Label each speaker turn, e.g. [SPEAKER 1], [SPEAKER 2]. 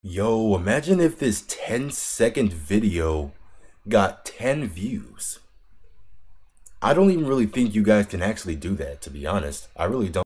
[SPEAKER 1] Yo, imagine if this 10-second video got 10 views. I don't even really think you guys can actually do that, to be honest. I really don't.